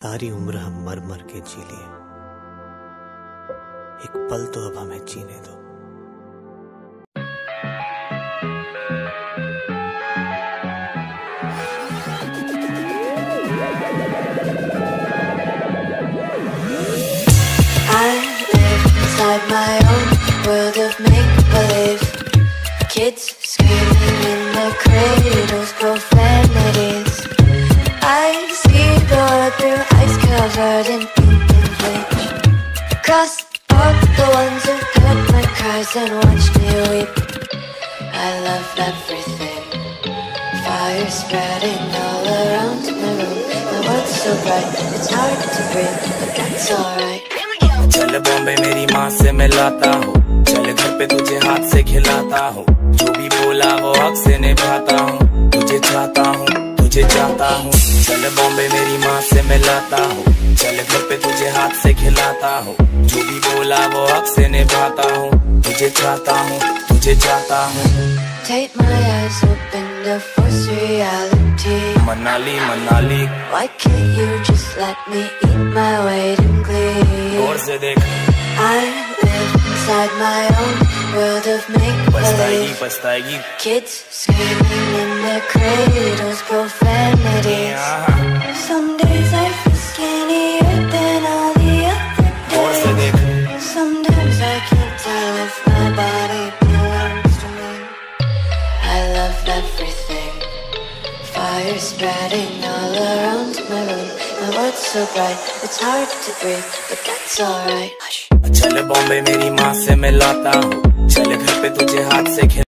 सारी उम्र हम मर मर के जी लिए, एक पल तो अब हमें जीने दो। I live inside my own world of make-believe. Kids screaming in their cradles, profanities. I see the world through ice covered in ink and bleach. Cross out the ones who heard my cries and watched me weep. I love everything. Fire spreading all around my room. My world's so bright, it's hard to breathe, but that's alright. चल बॉम्बे मेरी माँ से मिलाता हूँ, चल घर पे तुझे हाथ से खिलाता हूँ, जो भी बोला वो हक से निभाता हूँ, तुझे चाहता हूँ, तुझे चाहता हूँ। चल बॉम्बे मेरी माँ से मिलाता हूँ, चल घर पे तुझे हाथ से खिलाता हूँ, जो भी बोला वो हक से निभाता हूँ, तुझे चाहता हूँ, तुझे चाहता हूँ। Take my eyes open to force reality. Manali Manali, why can't you just let me eat my weight in glee? गौर से देख, I live inside my own world of पछताएगी make-believe. पछताएगी। Kids screaming in their cradles, profanities. Some days I feel skinnier than all the other गौर से days. देख, Sometimes I can't tell if my body belongs to me. I love everything. Fire spreading all around my room. My world's so bright, it's hard to breathe, but that's alright. चल बॉम्बे मेरी माँ से मिलाता हूँ, चल घर पे तुझे हाथ से